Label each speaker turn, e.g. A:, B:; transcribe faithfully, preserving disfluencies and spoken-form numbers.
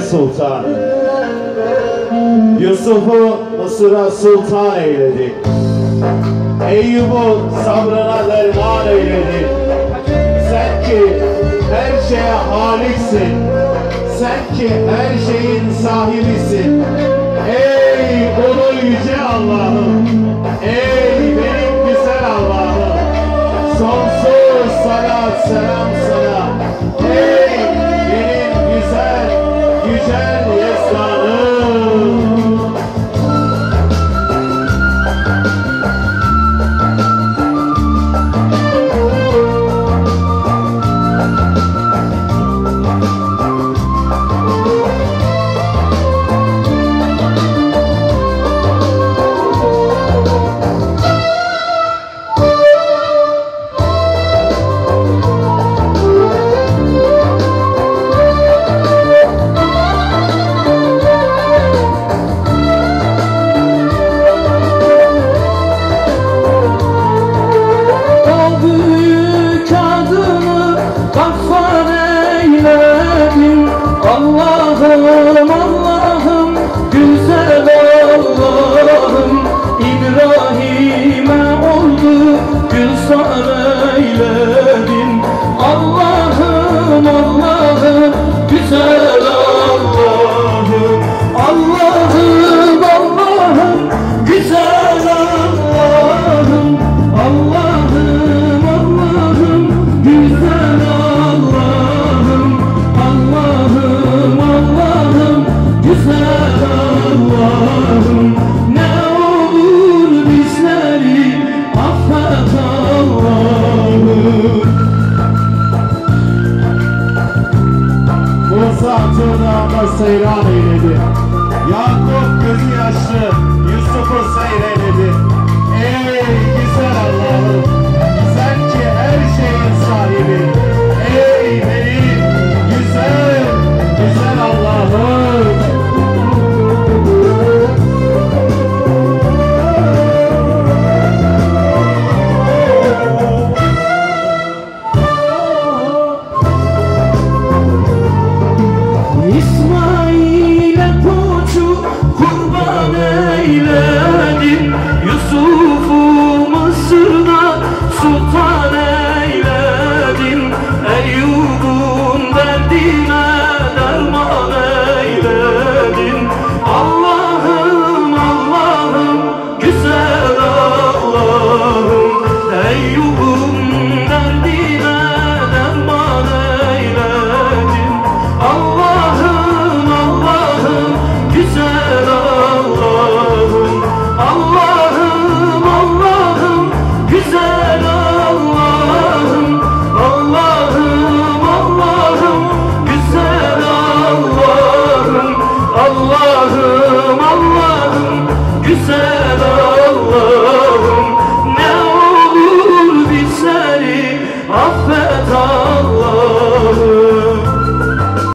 A: sultan. Yusuf'u Mısır'a sultan eyledi. Eyyub'u sabrına derman eyledi. Sen ki her şeye haliksin, sen ki her şeyin sahibisin. Ey ulu yüce Allah'ım, ey benim güzel Allah'ım, sonsuz salat selam sana. Ey benim güzel, yücel yestanım.
B: Allah'ım Allah'ım güzel Allah'ım, İbrahim'e oldu gülsar eyledin. Allah'ım Allah'ım güzel Allah'ım, Allah'ım Allah'ım güzel Allah'ım, Allah'ım Allah'ım güzel Allah'ım, Allah'ım Allah'ım güzel Allah'ım, ne olur bizleri affet Allah'ım.
A: Musa tırnağında seyran eyledi. Yakup gözü yaşlı Yusuf'u seyreyledi. Ey güzel Allah'ım, sen ki her şeyin sahibi. Ey benim güzel, güzel Allah'ım.
B: İsmail'e koçu kurban eyledin, Yusuf'u Mısır'da sultan eyledin, Eyyub'un derdine derman eyledin. Allah'ım Allah'ım güzel Allah'ım, Eyyub'un derdine derman eyledin. Allah'ım Allah'ım güzel Allah'ım, Allah'ım Allah'ım güzel Allah'ım, Allah'ım Allah'ım güzel Allah'ım, Allah'ım Allah'ım güzel